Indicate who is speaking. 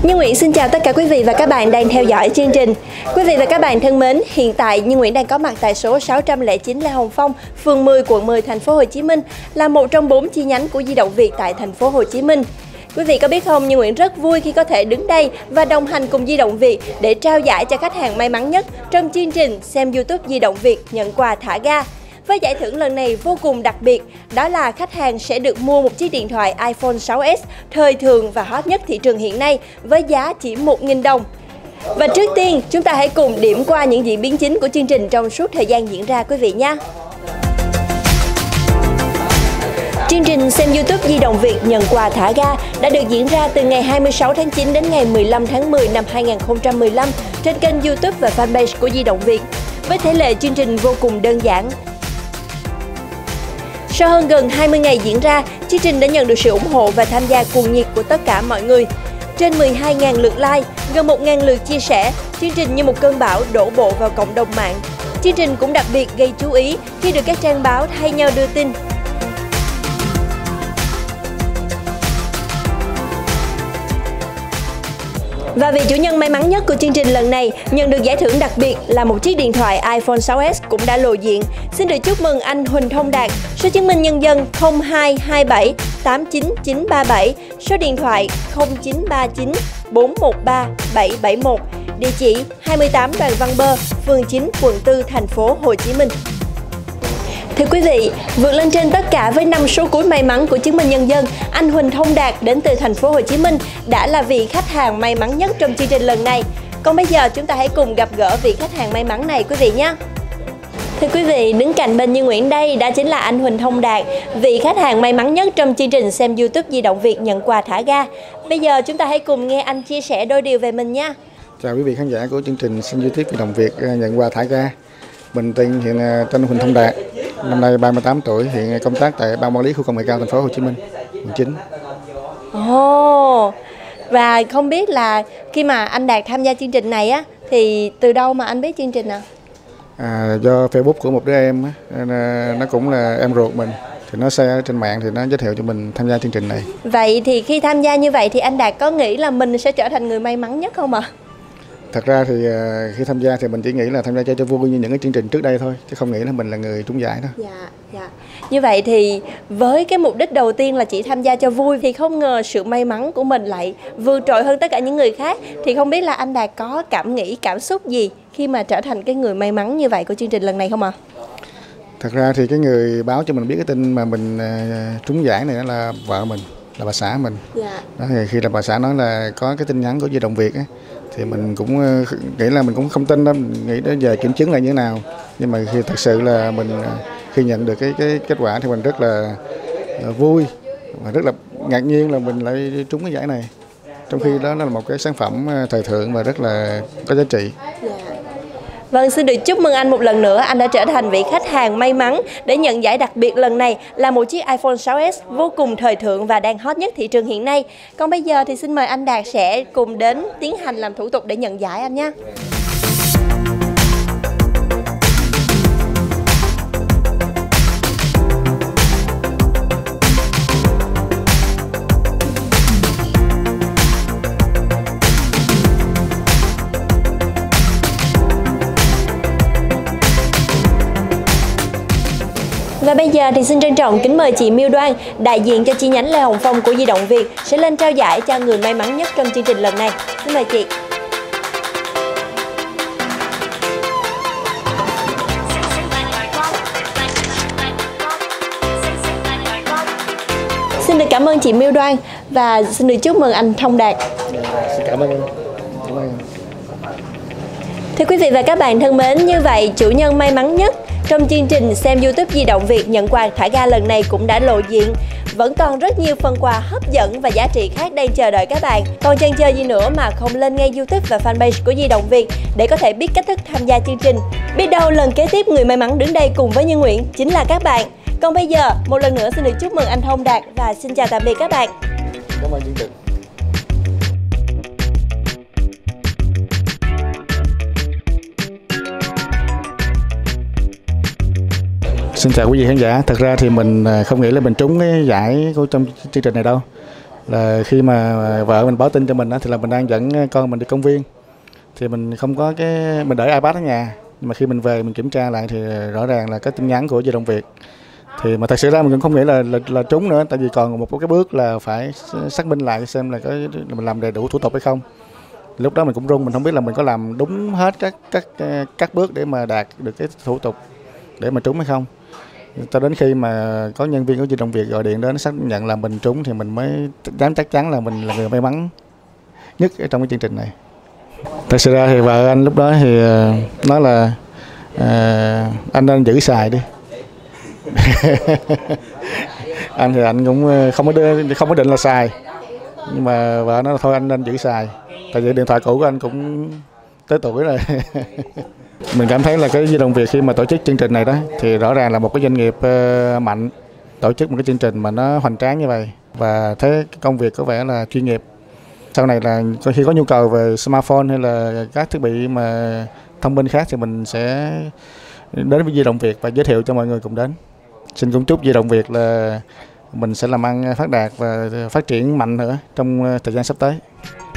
Speaker 1: Như Nguyễn xin chào tất cả quý vị và các bạn đang theo dõi chương trình. Quý vị và các bạn thân mến, hiện tại Như Nguyễn đang có mặt tại số 609 Lê Hồng Phong, phường 10, quận 10, thành phố Hồ Chí Minh, là một trong 4 chi nhánh của Di động Việt tại thành phố Hồ Chí Minh. Quý vị có biết không, Như Nguyễn rất vui khi có thể đứng đây và đồng hành cùng Di động Việt để trao giải cho khách hàng may mắn nhất trong chương trình Xem YouTube Di động Việt nhận quà thả ga. Với giải thưởng lần này vô cùng đặc biệt, đó là khách hàng sẽ được mua một chiếc điện thoại iPhone 6s thời thượng và hot nhất thị trường hiện nay với giá chỉ 1.000 đồng. Và trước tiên, chúng ta hãy cùng điểm qua những diễn biến chính của chương trình trong suốt thời gian diễn ra quý vị nhé. Chương trình Xem YouTube Di động Việt nhận quà thả ga đã được diễn ra từ ngày 26 tháng 9 đến ngày 15 tháng 10 năm 2015 trên kênh YouTube và fanpage của Di động Việt. Với thể lệ chương trình vô cùng đơn giản. Sau hơn gần 20 ngày diễn ra, chương trình đã nhận được sự ủng hộ và tham gia cuồng nhiệt của tất cả mọi người. Trên 12.000 lượt like, gần 1.000 lượt chia sẻ, chương trình như một cơn bão đổ bộ vào cộng đồng mạng. Chương trình cũng đặc biệt gây chú ý khi được các trang báo thay nhau đưa tin. Và vị chủ nhân may mắn nhất của chương trình lần này nhận được giải thưởng đặc biệt là một chiếc điện thoại iPhone 6s cũng đã lộ diện. Xin được chúc mừng anh Huỳnh Thông Đạt, số chứng minh nhân dân 0227 89937, số điện thoại 0939 413 771, địa chỉ 28 Đoàn Văn Bơ, phường 9, quận 4, thành phố Hồ Chí Minh. Thưa quý vị, vượt lên trên tất cả với 5 số cuối may mắn của chứng minh nhân dân, anh Huỳnh Thông Đạt đến từ thành phố Hồ Chí Minh đã là vị khách hàng may mắn nhất trong chương trình lần này. Còn bây giờ chúng ta hãy cùng gặp gỡ vị khách hàng may mắn này quý vị nhé. Thưa quý vị, đứng cạnh bên Như Nguyễn đây đã chính là anh Huỳnh Thông Đạt, vị khách hàng may mắn nhất trong chương trình Xem YouTube Di động Việt nhận quà thả ga. Bây giờ chúng ta hãy cùng nghe anh chia sẻ đôi điều về mình nha.
Speaker 2: Chào quý vị khán giả của chương trình Xem YouTube Di động Việt nhận quà thả ga. Mình tên hiện tên Huỳnh Thông Đạt, năm nay 38 tuổi, hiện công tác tại Ban Quản lý Khu công nghệ cao thành phố Hồ Chí Minh, quận 9.
Speaker 1: Và không biết là khi mà anh Đạt tham gia chương trình này á, thì từ đâu mà anh biết chương trình nào?
Speaker 2: Do Facebook của một đứa em á, nó cũng là em ruột mình, thì nó share trên mạng thì nó giới thiệu cho mình tham gia chương trình này.
Speaker 1: Vậy thì khi tham gia như vậy thì anh Đạt có nghĩ là mình sẽ trở thành người may mắn nhất không ạ?
Speaker 2: Thật ra thì khi tham gia thì mình chỉ nghĩ là tham gia cho vui như những cái chương trình trước đây thôi, chứ không nghĩ là mình là người trúng giải đó.
Speaker 1: Dạ. Như vậy thì với cái mục đích đầu tiên là chỉ tham gia cho vui thì không ngờ sự may mắn của mình lại vượt trội hơn tất cả những người khác. Thì không biết là anh Đạt có cảm xúc gì khi mà trở thành cái người may mắn như vậy của chương trình lần này không ạ?
Speaker 2: Thật ra thì cái người báo cho mình biết cái tin mà mình trúng giải này là vợ mình, là bà xã mình. Đó, thì khi là bà xã nói là có cái tin nhắn của Di động Việt á, thì mình cũng nghĩ là mình cũng không tin đâu, mình nghĩ đến giờ kiểm chứng là như thế nào. Nhưng mà khi thật sự là mình khi nhận được cái kết quả thì mình rất là vui và rất là ngạc nhiên là mình lại trúng cái giải này. Trong khi đó là một cái sản phẩm thời thượng và rất là có giá trị.
Speaker 1: Vâng, xin được chúc mừng anh một lần nữa, anh đã trở thành vị khách hàng may mắn để nhận giải đặc biệt lần này là một chiếc iPhone 6s vô cùng thời thượng và đang hot nhất thị trường hiện nay. Còn bây giờ thì xin mời anh Đạt sẽ cùng đến tiến hành làm thủ tục để nhận giải anh nhé. Và bây giờ thì xin trân trọng kính mời chị Miêu Đoan, đại diện cho chi nhánh Lê Hồng Phong của Di động Việt sẽ lên trao giải cho người may mắn nhất trong chương trình lần này. Xin mời chị. Xin được cảm ơn chị Miêu Đoan và xin được chúc mừng anh Thông Đạt.
Speaker 2: Xin cảm ơn.
Speaker 1: Thưa quý vị và các bạn thân mến, như vậy chủ nhân may mắn nhất trong chương trình Xem YouTube Di động Việt nhận quà thả ga lần này cũng đã lộ diện. Vẫn còn rất nhiều phần quà hấp dẫn và giá trị khác đang chờ đợi các bạn. Còn chần chờ gì nữa mà không lên ngay YouTube và fanpage của Di động Việt để có thể biết cách thức tham gia chương trình. Biết đâu lần kế tiếp người may mắn đứng đây cùng với Như Nguyễn chính là các bạn. Còn bây giờ, một lần nữa xin được chúc mừng anh Thông Đạt và xin chào tạm biệt các bạn.
Speaker 2: Cảm ơn chương trình. Xin chào quý vị khán giả. Thật ra thì mình không nghĩ là mình trúng cái giải của trong chương trình này đâu. là khi mà vợ mình báo tin cho mình thì là mình đang dẫn con mình đi công viên, thì mình không có mình để iPad ở nhà, nhưng mà khi mình về mình kiểm tra lại thì rõ ràng là cái tin nhắn của Di động Việt. Thì mà thật sự ra mình cũng không nghĩ là trúng nữa, tại vì còn một cái bước là phải xác minh lại xem là mình làm đầy đủ thủ tục hay không. Lúc đó mình cũng run, mình không biết là mình có làm đúng hết các bước để mà đạt được cái thủ tục để mà trúng hay không. Cho đến khi mà có nhân viên của Di động Việt gọi điện đến xác nhận là mình trúng thì mình mới dám chắc chắn là mình là người may mắn nhất ở trong cái chương trình này. Thật sự ra thì vợ anh lúc đó thì nói là anh nên giữ xài đi. Anh thì anh cũng không có định là xài, nhưng mà vợ nói là thôi anh nên giữ xài, tại vì điện thoại cũ của anh cũng tới tuổi rồi. Mình cảm thấy là cái Di động Việt khi mà tổ chức chương trình này đó thì rõ ràng là một cái doanh nghiệp mạnh tổ chức một cái chương trình mà nó hoành tráng như vậy, và thấy cái công việc có vẻ là chuyên nghiệp. Sau này là khi có nhu cầu về smartphone hay là các thiết bị mà thông minh khác thì mình sẽ đến với Di động Việt và giới thiệu cho mọi người cùng đến. Xin cũng chúc Di động Việt là mình sẽ làm ăn phát đạt và phát triển mạnh nữa trong thời gian sắp tới.